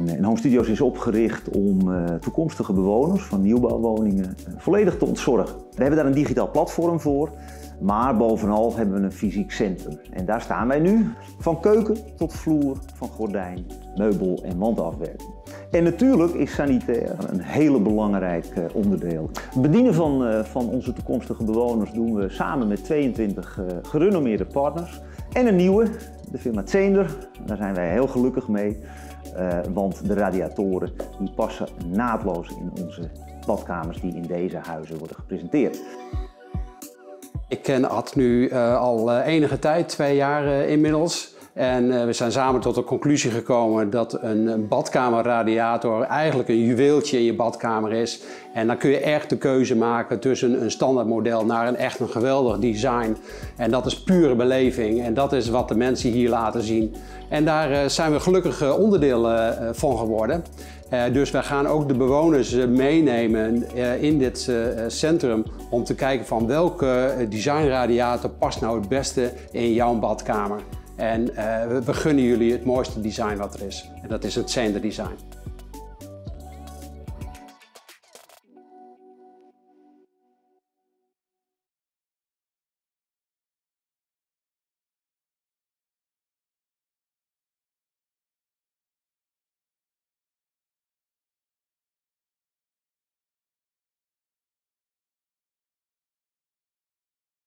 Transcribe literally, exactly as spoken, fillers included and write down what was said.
En Home Studios is opgericht om uh, toekomstige bewoners van nieuwbouwwoningen uh, volledig te ontzorgen. We hebben daar een digitaal platform voor, maar bovenal hebben we een fysiek centrum. En daar staan wij nu, van keuken tot vloer, van gordijn, meubel en wandafwerking. En natuurlijk is sanitair een hele belangrijk uh, onderdeel. Het bedienen van, uh, van onze toekomstige bewoners doen we samen met tweeëntwintig uh, gerenommeerde partners. En een nieuwe, de firma Zehnder, daar zijn wij heel gelukkig mee. Uh, want de radiatoren die passen naadloos in onze badkamers die in deze huizen worden gepresenteerd. Ik ken Ad nu uh, al uh, enige tijd, twee jaar uh, inmiddels. En uh, we zijn samen tot de conclusie gekomen dat een, een badkamerradiator eigenlijk een juweeltje in je badkamer is. En dan kun je echt de keuze maken tussen een standaard model naar een echt een geweldig design. En dat is pure beleving en dat is wat de mensen hier laten zien. En daar uh, zijn we gelukkig uh, onderdeel uh, van geworden. Uh, dus wij gaan ook de bewoners uh, meenemen uh, in dit uh, centrum om te kijken van welke uh, designradiator past nou het beste in jouw badkamer. En uh, we gunnen jullie het mooiste design wat er is. En dat is het Zehnder design.